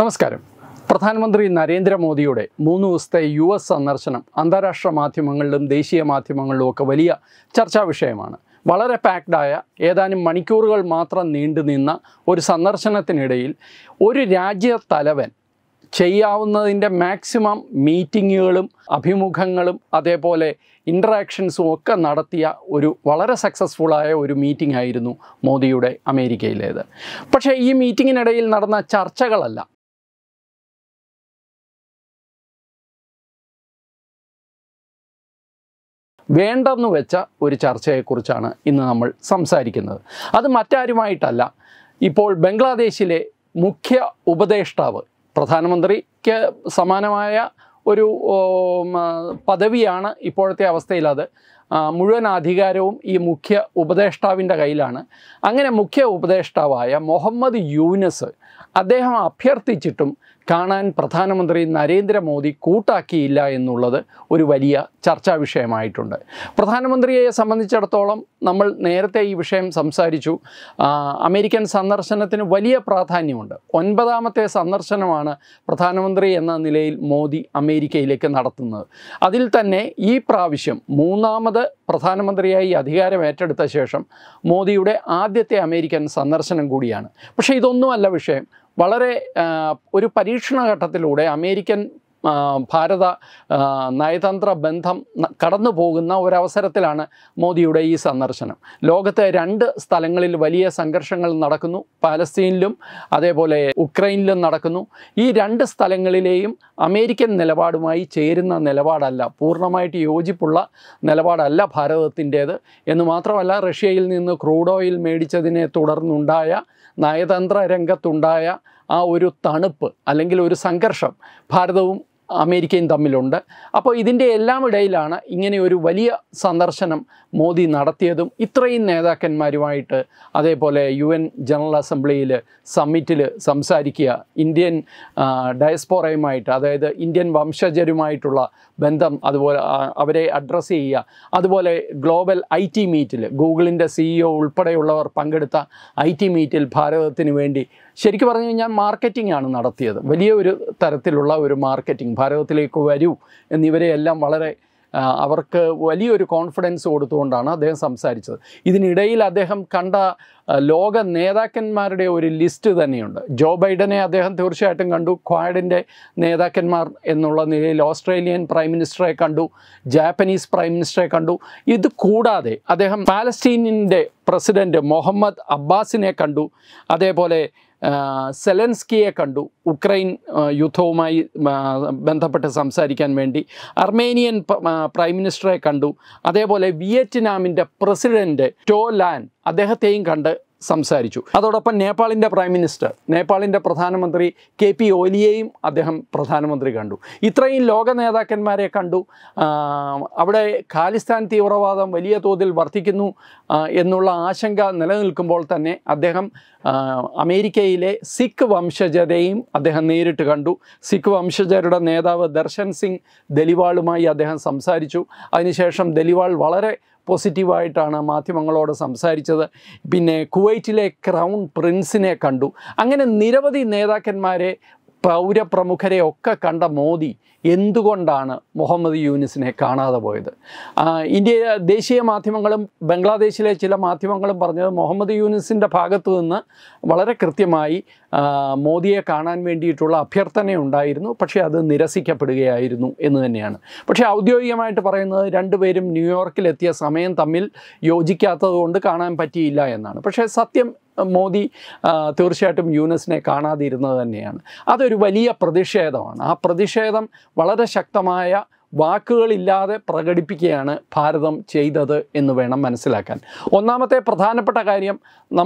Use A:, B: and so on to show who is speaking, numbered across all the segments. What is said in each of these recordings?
A: നമസ്കാരം. പ്രധാനമന്ത്രി നരേന്ദ്രമോദിയുടെ 3 ദിവസത്തെ US സന്ദർശനം അന്താരാഷ്ട്ര മാധ്യമങ്ങളിലും ദേശീയ മാധ്യമങ്ങളിലും ഒക്കെ വലിയ ചർച്ചാ വിഷയമാണ്. വളരെ പാക്ഡായ ഏതാനും മണിക്കൂറുകൾ മാത്രം നീണ്ടുനിന്ന ഒരു സന്ദർശനത്തിനിടയിൽ ഒരു രാജ്യത്തലവൻ ചെയ്യാവുന്നതിൻ്റെ മാക്സിമം മീറ്റിങ്ങുകളും അഭിമുഖങ്ങളും അതേപോലെ ഇൻട്രാക്ഷൻസും ഒക്കെ നടത്തിയ ഒരു വളരെ സക്സസ്ഫുള്ളായ ഒരു മീറ്റിംഗ് ആയിരുന്നു മോദിയുടെ അമേരിക്കയിലേത്. പക്ഷേ ഈ മീറ്റിങ്ങിനിടയിൽ നടന്ന ചർച്ചകളല്ല, വേണ്ടെന്ന് വെച്ച ഒരു ചർച്ചയെക്കുറിച്ചാണ് ഇന്ന് നമ്മൾ സംസാരിക്കുന്നത്. അത് മറ്റാരുമായിട്ടല്ല, ഇപ്പോൾ ബംഗ്ലാദേശിലെ മുഖ്യ ഉപദേഷ്ടാവ്, പ്രധാനമന്ത്രിക്ക് സമാനമായ ഒരു പദവിയാണ് ഇപ്പോഴത്തെ അവസ്ഥയിൽ. അത് മുഴുവൻ അധികാരവും ഈ മുഖ്യ ഉപദേഷ്ടാവിൻ്റെ കയ്യിലാണ്. അങ്ങനെ മുഖ്യ ഉപദേഷ്ടാവായ മുഹമ്മദ് യൂനസ് അദ്ദേഹം അഭ്യർത്ഥിച്ചിട്ടും കാണാൻ പ്രധാനമന്ത്രി നരേന്ദ്രമോദി കൂട്ടാക്കിയില്ല എന്നുള്ളത് ഒരു വലിയ ചർച്ചാ വിഷയമായിട്ടുണ്ട്. പ്രധാനമന്ത്രിയെ സംബന്ധിച്ചിടത്തോളം നമ്മൾ നേരത്തെ ഈ വിഷയം സംസാരിച്ചു. അമേരിക്കൻ സന്ദർശനത്തിന് വലിയ പ്രാധാന്യമുണ്ട്. 9ാമത്തെ സന്ദർശനമാണ് പ്രധാനമന്ത്രി എന്ന നിലയിൽ മോദി അമേരിക്കയിലേക്ക് നടത്തുന്നത്. അതിൽ തന്നെ ഈ പ്രാവശ്യം 3ാമത് പ്രധാനമന്ത്രിയായി അധികാരം ഏറ്റെടുത്ത ശേഷം മോദിയുടെ ആദ്യത്തെ അമേരിക്കൻ സന്ദർശനം കൂടിയാണ്. പക്ഷേ ഇതൊന്നുമല്ല വിഷയം. വളരെ ഒരു പരീക്ഷണഘട്ടത്തിലൂടെ അമേരിക്കൻ ഭാരത നയതന്ത്ര ബന്ധം കടന്നു പോകുന്ന ഒരവസരത്തിലാണ് മോദിയുടെ ഈ സന്ദർശനം. ലോകത്തെ 2 സ്ഥലങ്ങളിൽ വലിയ സംഘർഷങ്ങൾ നടക്കുന്നു. പാലസ്തീനിലും അതേപോലെ ഉക്രൈനിലും നടക്കുന്നു. ഈ 2 സ്ഥലങ്ങളിലെയും അമേരിക്കൻ നിലപാടുമായി ചേരുന്ന നിലപാടല്ല, പൂർണ്ണമായിട്ട് യോജിപ്പുള്ള നിലപാടല്ല ഭാരതത്തിൻ്റേത് എന്ന് മാത്രമല്ല, റഷ്യയിൽ നിന്ന് ക്രൂഡ് ഓയിൽ മേടിച്ചതിനെ തുടർന്നുണ്ടായ നയതന്ത്ര രംഗത്തുണ്ടായ ആ ഒരു തണുപ്പ് അല്ലെങ്കിൽ ഒരു സംഘർഷം ഭാരതവും അമേരിക്കയും തമ്മിലുണ്ട്. അപ്പോൾ ഇതിൻ്റെ എല്ലാം ഇടയിലാണ് ഇങ്ങനെ ഒരു വലിയ സന്ദർശനം മോദി നടത്തിയതും ഇത്രയും നേതാക്കന്മാരുമായിട്ട് അതേപോലെ UN ജനറൽ അസംബ്ലിയിൽ സമ്മിറ്റിൽ സംസാരിക്കുക, ഇന്ത്യൻ ഡയസ്പോറയുമായിട്ട് അതായത് ഇന്ത്യൻ വംശജരുമായിട്ടുള്ള ബന്ധം അതുപോലെ അവരെ അഡ്രസ്സ് ചെയ്യുക, അതുപോലെ ഗ്ലോബൽ IT മീറ്റിൽ ഗൂഗിളിൻ്റെ CEO ഉൾപ്പെടെയുള്ളവർ പങ്കെടുത്ത IT മീറ്റിൽ ഭാരതത്തിന് വേണ്ടി ശരിക്കും പറഞ്ഞു കഴിഞ്ഞാൽ മാർക്കറ്റിംഗ് ആണ് നടത്തിയത്. വലിയ ഒരു തരത്തിലുള്ള ഒരു മാർക്കറ്റിംഗ്, ഭാരതത്തിലേക്ക് വരൂ എന്നിവരെയെല്ലാം വളരെ അവർക്ക് വലിയൊരു കോൺഫിഡൻസ് കൊടുത്തുകൊണ്ടാണ് അദ്ദേഹം സംസാരിച്ചത്. ഇതിനിടയിൽ അദ്ദേഹം കണ്ട ലോക നേതാക്കന്മാരുടെ ഒരു ലിസ്റ്റ് തന്നെയുണ്ട്. ജോ ബൈഡനെ അദ്ദേഹം തീർച്ചയായിട്ടും കണ്ടു, ക്വാഡിൻ്റെ നേതാക്കന്മാർ എന്നുള്ള നിലയിൽ ഓസ്ട്രേലിയൻ പ്രൈം മിനിസ്റ്ററെ കണ്ടു, ജാപ്പനീസ് പ്രൈം മിനിസ്റ്ററെ കണ്ടു. ഇത് കൂടാതെ അദ്ദേഹം പാലസ്തീനിൻ്റെ പ്രസിഡൻറ്റ് മുഹമ്മദ് അബ്ബാസിനെ കണ്ടു, അതേപോലെ സെലൻസ്കിയെ കണ്ടു, ഉക്രൈൻ യുദ്ധവുമായി ബന്ധപ്പെട്ട് സംസാരിക്കാൻ വേണ്ടി അർമേനിയൻ പ്രൈം മിനിസ്റ്ററെ കണ്ടു, അതേപോലെ വിയറ്റ്നാമിൻ്റെ പ്രസിഡൻറ്റ് ടോ ലാൻ അദ്ദേഹത്തെയും കണ്ട് സംസാരിച്ചു. അതോടൊപ്പം നേപ്പാളിൻ്റെ പ്രൈം മിനിസ്റ്റർ, നേപ്പാളിൻ്റെ പ്രധാനമന്ത്രി KP ഓലിയെയും അദ്ദേഹം പ്രധാനമന്ത്രി കണ്ടു. ഇത്രയും ലോക നേതാക്കന്മാരെ കണ്ടു. അവിടെ ഖാലിസ്ഥാൻ തീവ്രവാദം വലിയ തോതിൽ വർദ്ധിക്കുന്നു എന്നുള്ള ആശങ്ക നിലനിൽക്കുമ്പോൾ തന്നെ അദ്ദേഹം അമേരിക്കയിലെ സിഖ് വംശജരെയും അദ്ദേഹം നേരിട്ട് കണ്ടു. സിഖ് വംശജരുടെ നേതാവ് ദർശൻ സിംഗ് ദലിവാളുമായി അദ്ദേഹം സംസാരിച്ചു. അതിനുശേഷം ദലിവാൾ വളരെ പോസിറ്റീവായിട്ടാണ് മാധ്യമങ്ങളോട് സംസാരിച്ചത്. പിന്നെ കുവൈറ്റിലെ ക്രൗൺ പ്രിൻസിനെ കണ്ടു. അങ്ങനെ നിരവധി നേതാക്കന്മാരെ, പൗരപ്രമുഖരെ ഒക്കെ കണ്ട മോദി എന്തുകൊണ്ടാണ് മുഹമ്മദ് യൂനിസിനെ കാണാതെ പോയത്? ഇന്ത്യ ദേശീയ മാധ്യമങ്ങളും ബംഗ്ലാദേശിലെ ചില മാധ്യമങ്ങളും പറഞ്ഞത് മുഹമ്മദ് യൂനിസിൻ്റെ ഭാഗത്തു നിന്ന് വളരെ കൃത്യമായി മോദിയെ കാണാൻ വേണ്ടിയിട്ടുള്ള അഭ്യർത്ഥനയുണ്ടായിരുന്നു, പക്ഷേ അത് നിരസിക്കപ്പെടുകയായിരുന്നു എന്ന് തന്നെയാണ്. പക്ഷേ ഔദ്യോഗികമായിട്ട് പറയുന്നത് 2 പേരും ന്യൂയോർക്കിലെത്തിയ സമയം തമ്മിൽ യോജിക്കാത്തത് കൊണ്ട് കാണാൻ പറ്റിയില്ല എന്നാണ്. പക്ഷേ സത്യം മോദി തീർച്ചയായിട്ടും യൂനസിനെ കാണാതിരുന്നത് തന്നെയാണ്. അതൊരു വലിയ പ്രതിഷേധമാണ്. ആ പ്രതിഷേധം വളരെ ശക്തമായ വാക്കുകളില്ലാതെ പ്രകടിപ്പിക്കുകയാണ് ഭാരതം ചെയ്തത് എന്ന് വേണം മനസ്സിലാക്കാൻ. ഒന്നാമത്തെ പ്രധാനപ്പെട്ട കാര്യം,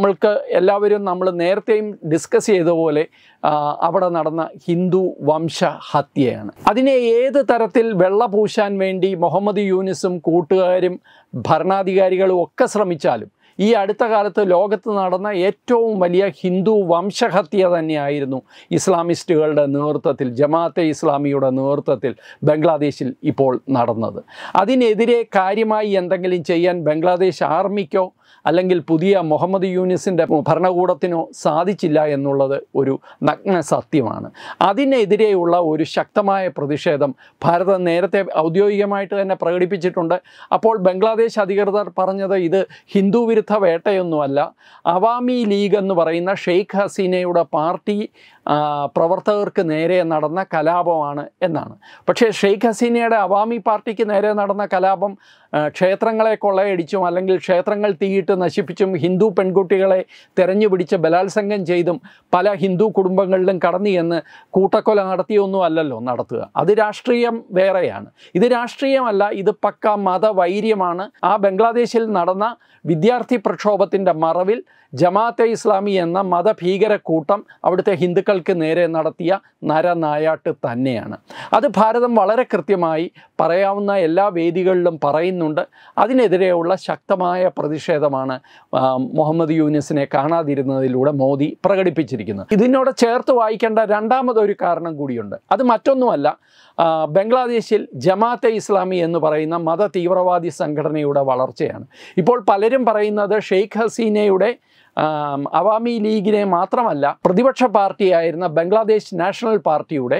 A: നമ്മൾ നേരത്തെയും ഡിസ്കസ് ചെയ്ത പോലെ അവിടെ നടന്ന ഹിന്ദു വംശഹത്യയാണ്. അതിനെ ഏത് തരത്തിൽ വെള്ളപൂശാൻ വേണ്ടി മുഹമ്മദ് യൂനിസും കൂട്ടുകാരും ഭരണാധികാരികളും ഒക്കെ ശ്രമിച്ചാലും ഈ അടുത്ത കാലത്ത് ലോകത്ത് നടന്ന ഏറ്റവും വലിയ ഹിന്ദു വംശഹത്യ തന്നെയായിരുന്നു ഇസ്ലാമിസ്റ്റുകളുടെ നേതൃത്വത്തിൽ, ജമാഅത്തെ ഇസ്ലാമിയുടെ നേതൃത്വത്തിൽ ബംഗ്ലാദേശിൽ ഇപ്പോൾ നടന്നത്. അതിനെതിരെ കാര്യമായി എന്തെങ്കിലും ചെയ്യാൻ ബംഗ്ലാദേശ് ആർമിക്കോ അല്ലെങ്കിൽ പുതിയ മുഹമ്മദ് യൂനിസിൻ്റെ ഭരണകൂടത്തിനോ സാധിച്ചില്ല എന്നുള്ളത് ഒരു നഗ്ന സത്യമാണ്. അതിനെതിരെയുള്ള ഒരു ശക്തമായ പ്രതിഷേധം ഭാരതം നേരത്തെ ഔദ്യോഗികമായിട്ട് തന്നെ പ്രകടിപ്പിച്ചിട്ടുണ്ട്. അപ്പോൾ ബംഗ്ലാദേശ് അധികൃതർ പറഞ്ഞത് ഇത് ഹിന്ദു വിരുദ്ധ വേട്ടയൊന്നുമല്ല, അവാമി ലീഗ് എന്ന് പറയുന്ന ഷെയ്ഖ് ഹസീനയുടെ പാർട്ടി പ്രവർത്തകർക്ക് നേരെ നടന്ന കലാപമാണ് എന്നാണ്. പക്ഷേ ഷെയ്ഖ് ഹസീനയുടെ അവാമി പാർട്ടിക്ക് നേരെ നടന്ന കലാപം ക്ഷേത്രങ്ങളെ കൊള്ളയടിച്ചും അല്ലെങ്കിൽ ക്ഷേത്രങ്ങൾ തീയിട്ട് നശിപ്പിച്ചും ഹിന്ദു പെൺകുട്ടികളെ തെരഞ്ഞുപിടിച്ച് ബലാത്സംഗം ചെയ്തും പല ഹിന്ദു കുടുംബങ്ങളിലും കടന്നു എന്ന് കൂട്ടക്കൊല നടത്തിയൊന്നും അല്ലല്ലോ നടത്തുക. അത് രാഷ്ട്രീയം വേറെയാണ്. ഇത് രാഷ്ട്രീയമല്ല, ഇത് പക്ക മതവൈര്യമാണ്. ആ ബംഗ്ലാദേശിൽ നടന്ന വിദ്യാർത്ഥി പ്രക്ഷോഭത്തിൻ്റെ മറവിൽ ജമാഅത്തെ ഇസ്ലാമി എന്ന മതഭീകര കൂട്ടം അവിടുത്തെ ഹിന്ദുക്കൾക്ക് നേരെ നടത്തിയ നരനായാട്ട് തന്നെയാണ്. അത് ഭാരതം വളരെ കൃത്യമായി പറയാവുന്ന എല്ലാ വേദികളിലും പറയുന്നുണ്ട്. അതിനെതിരെയുള്ള ശക്തമായ പ്രതിഷേധമാണ് മുഹമ്മദ് യൂനിസിനെ കാണാതിരുന്നതിലൂടെ മോദി പ്രകടിപ്പിച്ചിരിക്കുന്നത്. ഇതിനോട് ചേർത്ത് വായിക്കേണ്ട രണ്ടാമതൊരു കാരണം കൂടിയുണ്ട്. അത് മറ്റൊന്നുമല്ല, ബംഗ്ലാദേശിൽ ജമാഅത്തെ ഇസ്ലാമി എന്ന് പറയുന്ന മത തീവ്രവാദി സംഘടനയുടെ വളർച്ചയാണ്. ഇപ്പോൾ പലരും പറയുന്നത് ഷെയ്ഖ് ഹസീനയുടെ അവാമി ലീഗിനെ മാത്രമല്ല, പ്രതിപക്ഷ പാർട്ടിയായിരുന്ന ബംഗ്ലാദേശ് നാഷണൽ പാർട്ടിയുടെ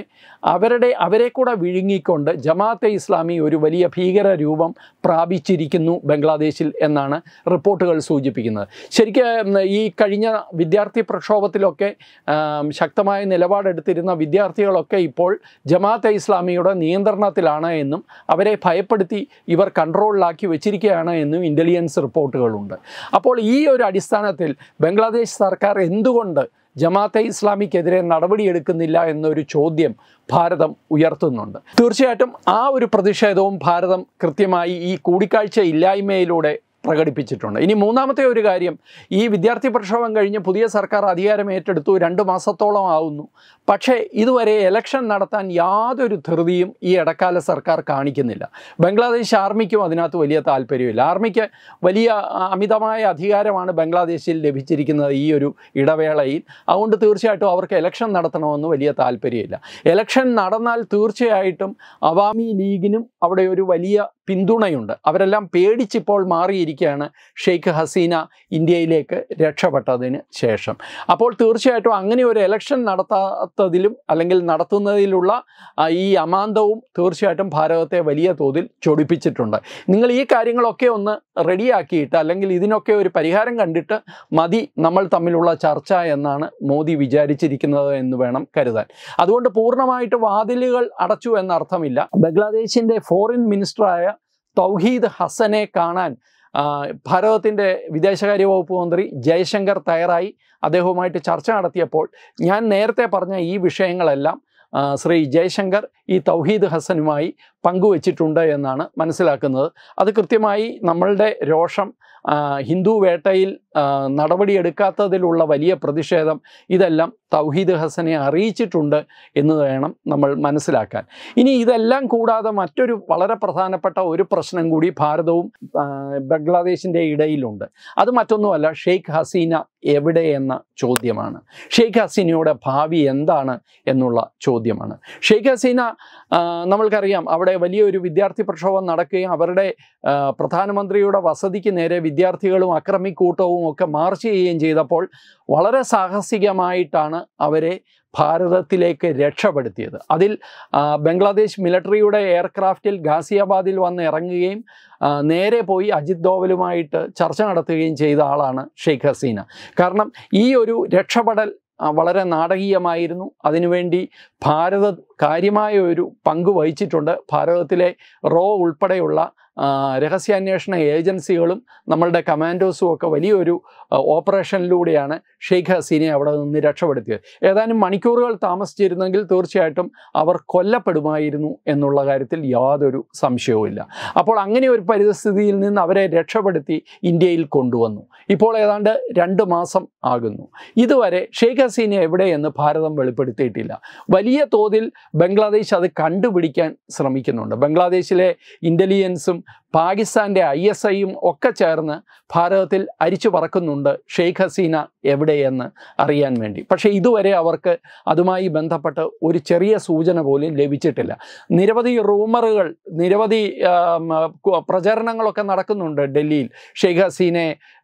A: അവരെ കൂടെ വിഴുങ്ങിക്കൊണ്ട് ജമാഅത്തെ ഇസ്ലാമി ഒരു വലിയ ഭീകര രൂപം പ്രാപിച്ചിരിക്കുന്നു ബംഗ്ലാദേശിൽ എന്നാണ് റിപ്പോർട്ടുകൾ സൂചിപ്പിക്കുന്നത്. ശരിക്കും ഈ കഴിഞ്ഞ വിദ്യാർത്ഥി പ്രക്ഷോഭത്തിലൊക്കെ ശക്തമായ നിലപാടെടുത്തിരുന്ന വിദ്യാർത്ഥികളൊക്കെ ഇപ്പോൾ ജമാഅത്തെ ഇസ്ലാമിയുടെ നിയന്ത്രണത്തിലാണ് എന്നും അവരെ ഭയപ്പെടുത്തി ഇവർ കൺട്രോളിലാക്കി വെച്ചിരിക്കുകയാണ് എന്നും ഇൻ്റലിജൻസ് റിപ്പോർട്ടുകളുണ്ട്. അപ്പോൾ ഈ ഒരു അടിസ്ഥാനത്തിൽ ബംഗ്ലാദേശ് സർക്കാർ എന്തുകൊണ്ട് ജമാഅത്തെ ഇസ്ലാമിക്കെതിരെ നടപടിയെടുക്കുന്നില്ല എന്നൊരു ചോദ്യം ഭാരതം ഉയർത്തുന്നുണ്ട്. തീർച്ചയായിട്ടും ആ ഒരു പ്രതിഷേധവും ഭാരതം കൃത്യമായി ഈ കൂടിക്കാഴ്ച ഇല്ലായ്മയിലൂടെ പ്രകടിപ്പിച്ചിട്ടുണ്ട്. ഇനി മൂന്നാമത്തെ ഒരു കാര്യം, ഈ വിദ്യാർത്ഥി പ്രക്ഷോഭം കഴിഞ്ഞ് പുതിയ സർക്കാർ അധികാരം ഏറ്റെടുത്തു, 2 മാസത്തോളം ആവുന്നു. പക്ഷേ ഇതുവരെ ഇലക്ഷൻ നടത്താൻ യാതൊരു ധൃതിയും ഈ ഇടക്കാല സർക്കാർ കാണിക്കുന്നില്ല. ബംഗ്ലാദേശ് ആർമിക്കും അതിനകത്ത് വലിയ താല്പര്യമില്ല. ആർമിക്ക് വലിയ അമിതമായ അധികാരമാണ് ബംഗ്ലാദേശിൽ ലഭിച്ചിരിക്കുന്നത് ഈ ഒരു ഇടവേളയിൽ. അതുകൊണ്ട് തീർച്ചയായിട്ടും അവർക്ക് ഇലക്ഷൻ നടത്തണമെന്ന് വലിയ താല്പര്യമില്ല. ഇലക്ഷൻ നടന്നാൽ തീർച്ചയായിട്ടും അവാമി ലീഗിനും അവിടെ ഒരു വലിയ പിന്തുണയുണ്ട്. അവരെല്ലാം പേടിച്ചിപ്പോൾ മാറിയിരിക്കുകയാണ് ഷെയ്ഖ് ഹസീന ഇന്ത്യയിലേക്ക് രക്ഷപ്പെട്ടതിന് ശേഷം. അപ്പോൾ തീർച്ചയായിട്ടും അങ്ങനെ ഒരു ഇലക്ഷൻ നടത്താത്തതിലും അല്ലെങ്കിൽ നടത്തുന്നതിലുള്ള ഈ അമാന്തവും തീർച്ചയായിട്ടും ഭാരതത്തെ വലിയ തോതിൽ ചൊടിപ്പിച്ചിട്ടുണ്ട്. നിങ്ങൾ ഈ കാര്യങ്ങളൊക്കെ ഒന്ന് റെഡിയാക്കിയിട്ട് അല്ലെങ്കിൽ ഇതിനൊക്കെ ഒരു പരിഹാരം കണ്ടിട്ട് മതി നമ്മൾ തമ്മിലുള്ള ചർച്ച എന്നാണ് മോദി വിചാരിച്ചിരിക്കുന്നത് എന്ന് വേണം കരുതാൻ. അതുകൊണ്ട് പൂർണ്ണമായിട്ട് വാതിലുകൾ അടച്ചു എന്നർത്ഥമില്ല. ബംഗ്ലാദേശിൻ്റെ ഫോറിൻ മിനിസ്റ്ററായ തൗഹീദ് ഹസനെ കാണാൻ ഭാരതത്തിൻ്റെ വിദേശകാര്യ വകുപ്പ് മന്ത്രി ജയശങ്കർ തയ്യാറായി. അദ്ദേഹവുമായിട്ട് ചർച്ച നടത്തിയപ്പോൾ ഞാൻ നേരത്തെ പറഞ്ഞ ഈ വിഷയങ്ങളെല്ലാം ശ്രീ ജയശങ്കർ ഈ തൗഹീദ് ഹസനുമായി പങ്കുവച്ചിട്ടുണ്ട് എന്നാണ് മനസ്സിലാക്കുന്നത്. അത് കൃത്യമായി നമ്മളുടെ രോഷം, ഹിന്ദു വേട്ടയിൽ നടപടിയെടുക്കാത്തതിലുള്ള വലിയ പ്രതിഷേധം, ഇതെല്ലാം തൗഹീദ് ഹസനെ അറിയിച്ചിട്ടുണ്ട് എന്ന് വേണം നമ്മൾ മനസ്സിലാക്കാൻ. ഇനി ഇതെല്ലാം കൂടാതെ മറ്റൊരു വളരെ പ്രധാനപ്പെട്ട ഒരു പ്രശ്നം കൂടി ഭാരതവും ബംഗ്ലാദേശിൻ്റെ ഇടയിലുണ്ട്. അത് മറ്റൊന്നുമല്ല, ഷെയ്ഖ് ഹസീന എവിടെ എന്ന ചോദ്യമാണ്. ഷെയ്ഖ് ഹസീനയുടെ ഭാവി എന്താണ് എന്നുള്ള ചോദ്യമാണ്. ഷെയ്ഖ് ഹസീന നമ്മൾക്കറിയാം, അവിടെ വലിയൊരു വിദ്യാർത്ഥി പ്രക്ഷോഭം നടക്കുകയും അവരുടെ പ്രധാനമന്ത്രിയുടെ വസതിക്ക് നേരെ വിദ്യാർത്ഥികളും അക്രമിക്കൂട്ടവും ഒക്കെ മാർച്ച് ചെയ്യുകയും ചെയ്തപ്പോൾ വളരെ സാഹസികമായിട്ടാണ് അവരെ ഭാരതത്തിലേക്ക് രക്ഷപ്പെടുത്തിയത്. അതിൽ ബംഗ്ലാദേശ് മിലിറ്ററിയുടെ എയർക്രാഫ്റ്റിൽ ഗാസിയാബാദിൽ വന്ന് ഇറങ്ങുകയും നേരെ പോയി അജിത് ഡോവലുമായിട്ട് ചർച്ച നടത്തുകയും ചെയ്ത ആളാണ് ഷെയ്ഖ് ഹസീന. കാരണം ഈ ഒരു രക്ഷപ്പെടൽ വളരെ നാടകീയമായിരുന്നു. അതിനുവേണ്ടി ഭാരതം കാര്യമായ ഒരു പങ്ക് വഹിച്ചിട്ടുണ്ട്. ഭാരതത്തിലെ റോ ഉൾപ്പെടെയുള്ള രഹസ്യാന്വേഷണ ഏജൻസികളും നമ്മളുടെ കമാൻഡോസും ഒക്കെ വലിയൊരു ഓപ്പറേഷനിലൂടെയാണ് ഷെയ്ഖ് ഹസീനയെ അവിടെ നിന്ന് രക്ഷപ്പെടുത്തിയത്. ഏതാനും മണിക്കൂറുകൾ താമസിച്ചിരുന്നെങ്കിൽ തീർച്ചയായിട്ടും അവർ കൊല്ലപ്പെടുമായിരുന്നു എന്നുള്ള കാര്യത്തിൽ യാതൊരു സംശയവുമില്ല. അപ്പോൾ അങ്ങനെ ഒരു പരിസ്ഥിതിയിൽ നിന്ന് അവരെ രക്ഷപ്പെടുത്തി ഇന്ത്യയിൽ കൊണ്ടുവന്നു. ഇപ്പോൾ ഏതാണ്ട് 2 മാസം ആകുന്നു. ഇതുവരെ ഷെയ്ഖ് ഹസീന എവിടെയെന്ന് ഭാരതം വെളിപ്പെടുത്തിയിട്ടില്ല. വലിയ തോതിൽ ബംഗ്ലാദേശ് അത് കണ്ടുപിടിക്കാൻ ശ്രമിക്കുന്നുണ്ട്. ബംഗ്ലാദേശിലെ ഇൻ്റലിജൻസും പാകിസ്ഥാൻ്റെ ISIയും ഒക്കെ ചേർന്ന് ഭാരതത്തിൽ അരിച്ചു പറക്കുന്നുണ്ട് ഷെയ്ഖ് ഹസീന എവിടെയെന്ന് അറിയാൻ വേണ്ടി. പക്ഷേ ഇതുവരെ അവർക്ക് അതുമായി ബന്ധപ്പെട്ട് ഒരു ചെറിയ സൂചന പോലും ലഭിച്ചിട്ടില്ല. നിരവധി റൂമറുകൾ, നിരവധി പ്രചരണങ്ങളൊക്കെ നടക്കുന്നുണ്ട് ഡൽഹിയിൽ. ഷെയ്ഖ് ഹസീനയെ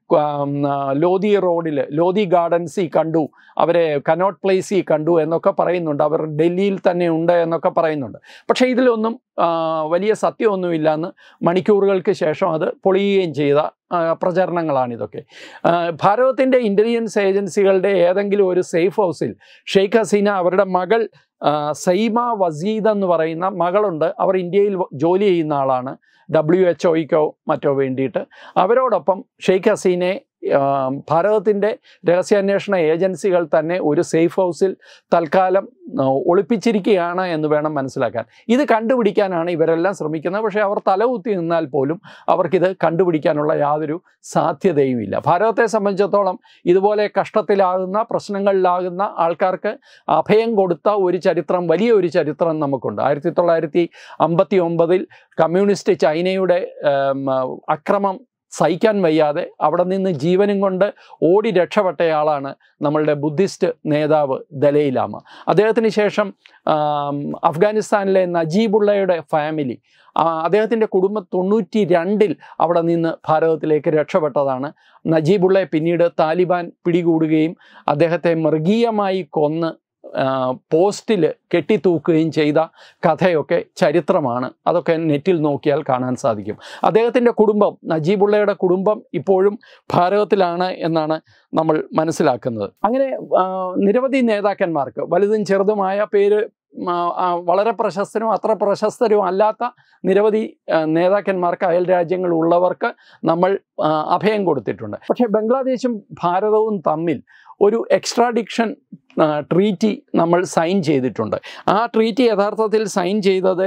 A: ലോധി റോഡിൽ ലോധി ഗാർഡൻസിൽ കണ്ടു, അവരെ കനോട്ട് പ്ലേസിൽ കണ്ടു എന്നൊക്കെ പറയുന്നുണ്ട്, അവർ ഡൽഹിയിൽ തന്നെ ഉണ്ട് എന്നൊക്കെ പറയുന്നുണ്ട്. പക്ഷേ ഇതിലൊന്നും വലിയ സത്യമൊന്നുമില്ല എന്ന് മണിക്കൂറുകൾക്ക് ശേഷം അത് പൊളിയുകയും ചെയ്ത പ്രചരണങ്ങളാണിതൊക്കെ. ഭാരതത്തിൻ്റെ ഇൻ്റലിജൻസ് ഏജൻസികളുടെ ഏതെങ്കിലും ഒരു സേഫ് ഹൗസിൽ ഷെയ്ഖ് ഹസീന അവരുടെ മകൾ സൈമ വസീദ് എന്ന് പറയുന്ന മകളുണ്ട്. അവർ ഇന്ത്യയിൽ ജോലി ചെയ്യുന്ന ആളാണ്, WHO മറ്റോ വേണ്ടിയിട്ട്. അവരോടൊപ്പം ഷെയ്ഖ് ഹസീനയെ ഭാരതത്തിൻ്റെ രഹസ്യാന്വേഷണ ഏജൻസികൾ തന്നെ ഒരു സേഫ് ഹൗസിൽ തൽക്കാലം ഒളിപ്പിച്ചിരിക്കുകയാണ് എന്ന് വേണം മനസ്സിലാക്കാൻ. ഇത് കണ്ടുപിടിക്കാനാണ് ഇവരെല്ലാം ശ്രമിക്കുന്നത്. പക്ഷേ അവർ തലകുത്തി നിന്നാൽ പോലും അവർക്കിത് കണ്ടുപിടിക്കാനുള്ള യാതൊരു സാധ്യതയുമില്ല. ഭാരതത്തെ സംബന്ധിച്ചിടത്തോളം ഇതുപോലെ കഷ്ടത്തിലാകുന്ന പ്രശ്നങ്ങളിലാകുന്ന ആൾക്കാർക്ക് അഭയം കൊടുത്ത ഒരു ചരിത്രം, വലിയൊരു ചരിത്രം നമുക്കുണ്ട്. 1959 കമ്മ്യൂണിസ്റ്റ് ചൈനയുടെ അക്രമം സഹിക്കാൻ വയ്യാതെ അവിടെ നിന്ന് ജീവനും കൊണ്ട് ഓടി രക്ഷപ്പെട്ടയാളാണ് നമ്മളുടെ ബുദ്ധിസ്റ്റ് നേതാവ് ദലൈലാമ. അദ്ദേഹത്തിന് ശേഷം അഫ്ഗാനിസ്ഥാനിലെ നജീബുള്ളയുടെ ഫാമിലി, അദ്ദേഹത്തിൻ്റെ കുടുംബം 92 അവിടെ നിന്ന് ഭാരതത്തിലേക്ക് രക്ഷപ്പെട്ടതാണ്. നജീബുള്ളയെ പിന്നീട് താലിബാൻ പിടികൂടുകയും അദ്ദേഹത്തെ മൃഗീയമായി കൊന്ന് പോസ്റ്റിൽ കെട്ടിത്തൂക്കുകയും ചെയ്ത കഥയൊക്കെ ചരിത്രമാണ്. അതൊക്കെ നെറ്റിൽ നോക്കിയാൽ കാണാൻ സാധിക്കും. അദ്ദേഹത്തിൻ്റെ കുടുംബം, നജീബുള്ളയുടെ കുടുംബം ഇപ്പോഴും ഭാരതത്തിലാണ് എന്നാണ് നമ്മൾ മനസ്സിലാക്കുന്നത്. അങ്ങനെ നിരവധി നേതാക്കന്മാർക്ക് വലുതും ചെറുതുമായ പേര് വളരെ പ്രശസ്തരും അത്ര പ്രശസ്തരും അല്ലാത്ത നിരവധി നേതാക്കന്മാർക്ക് അയൽ രാജ്യങ്ങളുള്ളവർക്ക് നമ്മൾ അഭയം കൊടുത്തിട്ടുണ്ട്. പക്ഷേ ബംഗ്ലാദേശും ഭാരതവും തമ്മിൽ ഒരു എക്സ്ട്രാഡിക്ഷൻ ട്രീറ്റി നമ്മൾ സൈൻ ചെയ്തിട്ടുണ്ട്. ആ ട്രീറ്റി യഥാർത്ഥത്തിൽ സൈൻ ചെയ്തത്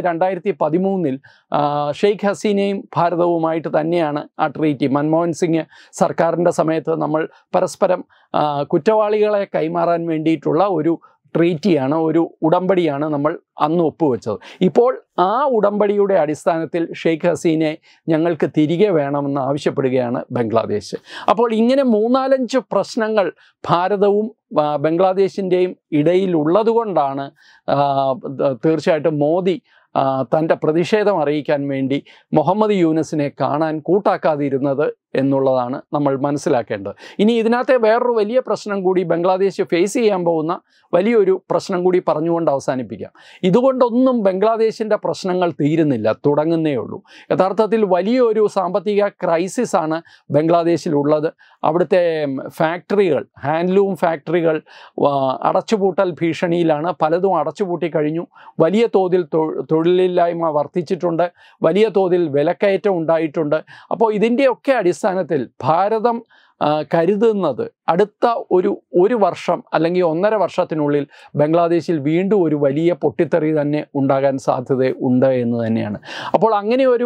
A: 2013 ഷെയ്ഖ് ഹസീനയും ഭാരതവുമായിട്ട് തന്നെയാണ്. ആ ട്രീറ്റി മൻമോഹൻ സിംഗ് സർക്കാരിൻ്റെ സമയത്ത് നമ്മൾ പരസ്പരം കുറ്റവാളികളെ കൈമാറാൻ വേണ്ടിയിട്ടുള്ള ഒരു ട്രീറ്റിയാണ്, ഒരു ഉടമ്പടിയാണ് നമ്മൾ അന്ന് ഒപ്പുവെച്ചത്. ഇപ്പോൾ ആ ഉടമ്പടിയുടെ അടിസ്ഥാനത്തിൽ ഷെയ്ഖ് ഹസീനയെ ഞങ്ങൾക്ക് തിരികെ വേണമെന്ന് ആവശ്യപ്പെടുകയാണ് ബംഗ്ലാദേശ്. അപ്പോൾ ഇങ്ങനെ 3-4 പ്രശ്നങ്ങൾ ഭാരതവും ബംഗ്ലാദേശിൻ്റെയും ഇടയിലുള്ളതുകൊണ്ടാണ് തീർച്ചയായിട്ടും മോദി തൻ്റെ പ്രതിഷേധം അറിയിക്കാൻ വേണ്ടി മുഹമ്മദ് യൂനസിനെ കാണാൻ കൂട്ടാക്കാതിരുന്നത് എന്നുള്ളതാണ് നമ്മൾ മനസ്സിലാക്കേണ്ടത്. ഇനി ഇതിനകത്തെ വേറൊരു വലിയ പ്രശ്നം കൂടി, ബംഗ്ലാദേശ് ഫേസ് ചെയ്യാൻ പോകുന്ന വലിയൊരു പ്രശ്നം കൂടി പറഞ്ഞുകൊണ്ട് അവസാനിപ്പിക്കാം. ഇതുകൊണ്ടൊന്നും ബംഗ്ലാദേശിൻ്റെ പ്രശ്നങ്ങൾ തീരുന്നില്ല, തുടങ്ങുന്നേ ഉള്ളൂ. യഥാർത്ഥത്തിൽ വലിയൊരു സാമ്പത്തിക ക്രൈസിസാണ് ബംഗ്ലാദേശിലുള്ളത്. അവിടുത്തെ ഫാക്ടറികൾ, ഹാൻഡ്ലൂം ഫാക്ടറികൾ അടച്ചുപൂട്ടൽ ഭീഷണിയിലാണ്. പലതും അടച്ചുപൂട്ടി കഴിഞ്ഞു. വലിയ തോതിൽ തൊഴിലില്ലായ്മ വർദ്ധിച്ചിട്ടുണ്ട്, വലിയ തോതിൽ വിലക്കയറ്റം ഉണ്ടായിട്ടുണ്ട്. അപ്പോൾ ഇതിൻ്റെയൊക്കെ അടിസ്ഥാനത്തിൽ ഭാരതം കരുതുന്നത് അടുത്ത ഒരു വർഷം അല്ലെങ്കിൽ 1.5 വർഷത്തിനുള്ളിൽ ബംഗ്ലാദേശിൽ വീണ്ടും ഒരു വലിയ പൊട്ടിത്തെറി തന്നെ ഉണ്ടാകാൻ സാധ്യത ഉണ്ട് എന്ന് തന്നെയാണ്. അപ്പോൾ അങ്ങനെ ഒരു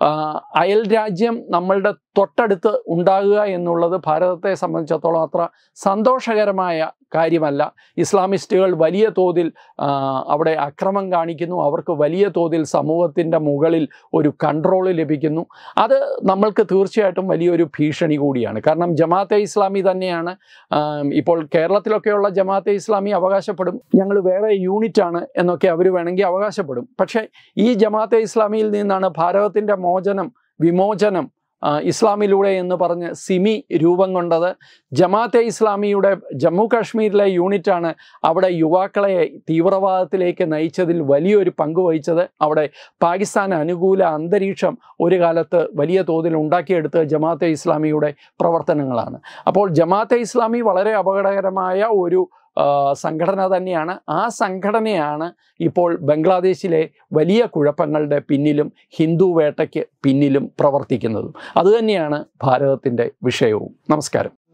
A: അയൽ രാജ്യം നമ്മളുടെ തൊട്ടടുത്ത് ഉണ്ടാകുക എന്നുള്ളത് ഭാരതത്തെ സംബന്ധിച്ചിടത്തോളം അത്ര സന്തോഷകരമായ കാര്യമല്ല. ഇസ്ലാമിസ്റ്റുകൾ വലിയ തോതിൽ അവിടെ അക്രമം കാണിക്കുന്നു. അവർക്ക് വലിയ തോതിൽ സമൂഹത്തിൻ്റെ മുകളിൽ ഒരു കൺട്രോൾ ലഭിക്കുന്നു. അത് നമ്മൾക്ക് തീർച്ചയായിട്ടും വലിയൊരു ഭീഷണി കൂടിയാണ്. കാരണം ജമാഅത്തെ ഇസ്ലാമി തന്നെയാണ് ഇപ്പോൾ കേരളത്തിലൊക്കെയുള്ള ജമാഅത്തെ ഇസ്ലാമി അവകാശപ്പെടും ഞങ്ങൾ വേറെ യൂണിറ്റാണ് എന്നൊക്കെ അവർ വേണമെങ്കിൽ അവകാശപ്പെടും. പക്ഷേ ഈ ജമാഅത്തെ ഇസ്ലാമിയിൽ നിന്നാണ് ഭാരതത്തിൻ്റെ വിമോചനം ഇസ്ലാമിലൂടെ എന്ന് പറഞ്ഞ് സിമി രൂപം കൊണ്ടത്. ജമാഅത്തെ ഇസ്ലാമിയുടെ ജമ്മു കാശ്മീരിലെ യൂണിറ്റാണ് അവിടെ യുവാക്കളെ തീവ്രവാദത്തിലേക്ക് നയിച്ചതിൽ വലിയൊരു പങ്ക് വഹിച്ചത്. അവിടെ പാകിസ്ഥാൻ അനുകൂല അന്തരീക്ഷം ഒരു കാലത്ത് വലിയ തോതിൽ ഉണ്ടാക്കിയെടുത്ത് ജമാഅത്തെ ഇസ്ലാമിയുടെ പ്രവർത്തനങ്ങളാണ്. അപ്പോൾ ജമാഅത്തെ ഇസ്ലാമി വളരെ അപകടകരമായ ഒരു സംഘടന തന്നെയാണ്. ആ സംഘടനയാണ് ഇപ്പോൾ ബംഗ്ലാദേശിലെ വലിയ കുഴപ്പങ്ങളുടെ പിന്നിലും ഹിന്ദു വേട്ടയ്ക്ക് പിന്നിലും പ്രവർത്തിക്കുന്നതും. അതുതന്നെയാണ് ഭാരതത്തിൻ്റെ വിഷയവും. നമസ്കാരം.